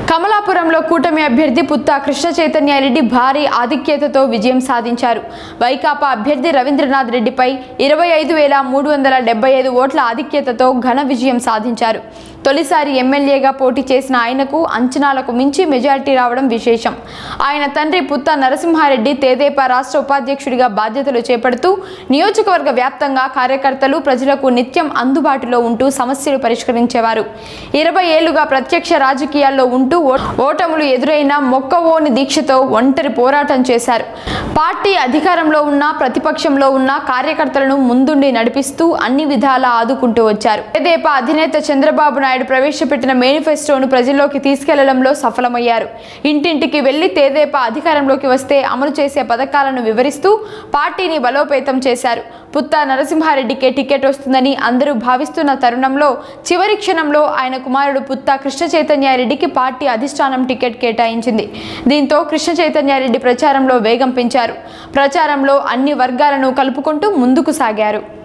కమలాపురంలో కూటమి అభ్యర్థి పుత్తా కృష్ణ చైతన్యారెడ్డి భారీ ఆధిక్యతతో విజయం సాధించారు. వైకాపా అభ్యర్థి రవీంద్రనాథ్ రెడ్డిపై 25,375 ఓట్ల ఆధిక్యతతో ఘన విజయం సాధించారు. తొలిసారి ఎమ్మెల్యేగా పోటీ చేసిన ఆయనకు అంచనాలకు మించి మెజారిటీ రావడం విశేషం. ఆయన తండ్రి పుత్తా నరసింహారెడ్డి తెదేపా రాష్ట్ర ఉపాధ్యక్షుడిగా బాధ్యతలు చేపడుతూ నియోజకవర్గ వ్యాప్తంగా కార్యకర్తలు ప్రజలకు నిత్యం అందుబాటులో ఉంటూ సమస్యలు పరిష్కరించేవారు. 20 ఏళ్లుగా ప్రత్యక్ష రాజకీయాల్లో ఉంటూ ఓటములు ఎదురైన మొక్కవోని దీక్షతో ఒంటరి పోరాటం చేశారు. పార్టీ అధికారంలో ఉన్న ప్రతిపక్షంలో ఉన్న కార్యకర్తలను ముందుండి నడిపిస్తూ అన్ని విధాలా ఆదుకుంటూ వచ్చారు. తెదేపా అధినేత చంద్రబాబు నాయుడు ప్రవేశపెట్టిన మేనిఫెస్టోను ప్రజల్లోకి తీసుకెళ్లడంలో సఫలమయ్యారు. ఇంటింటికి వెళ్లి తెదేపా అధికారంలోకి వస్తే అమలు చేసే పథకాలను వివరిస్తూ పార్టీని బలోపేతం చేశారు. పుత్తా నరసింహారెడ్డికే టికెట్ వస్తుందని అందరూ భావిస్తున్న తరుణంలో చివరి క్షణంలో ఆయన కుమారుడు పుత్తా కృష్ణ చైతన్యారెడ్డికి పార్టీ అధిష్టానం టికెట్ కేటాయించింది. దీంతో కృష్ణ చైతన్యారెడ్డి ప్రచారంలో వేగం పెంచారు. ప్రచారంలో అన్ని వర్గాలను కలుపుకుంటూ ముందుకు సాగారు.